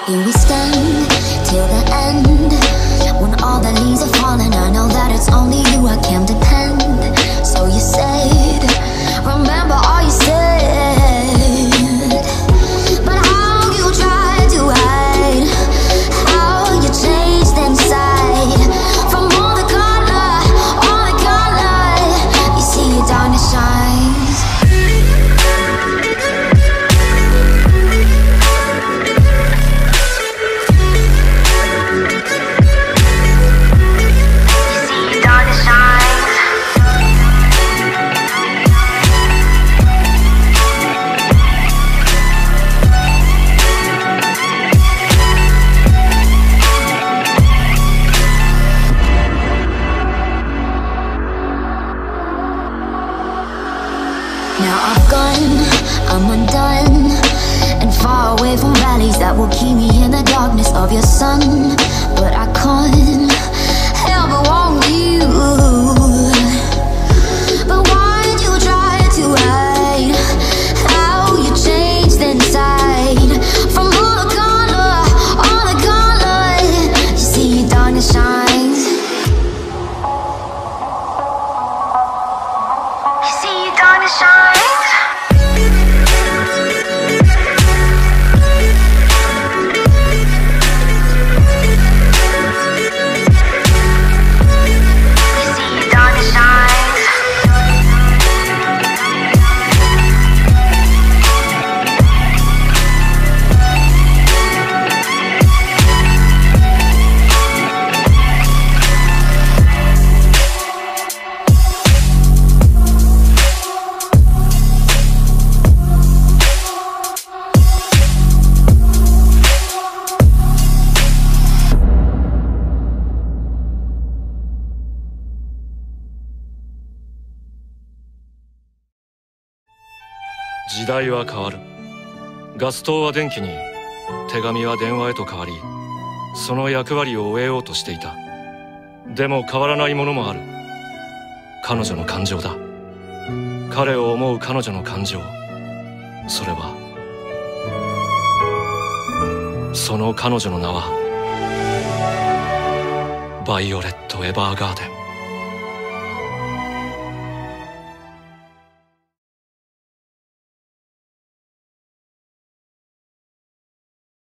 Here we stand till the end. When all the leaves are falling, I know that it's only you I can depend. So you said, remember all you said. But how you tried to hide, how you changed inside. From all the color, you see your darkness shines. Now I've gone, I'm undone, and far away from valleys that will keep me in the darkness of your sun. But I can't help but want you. But why'd you try to hide how you changed inside? From all the color, you see your darkness shines. You see your darkness shines. 時代は変わる。ガス灯は電気に、手紙は電話へと変わり、その役割を終えようとしていた。でも変わらないものもある。彼女の感情だ。彼を思う彼女の感情。それは、その彼女の名はバイオレット・エヴァーガーデン。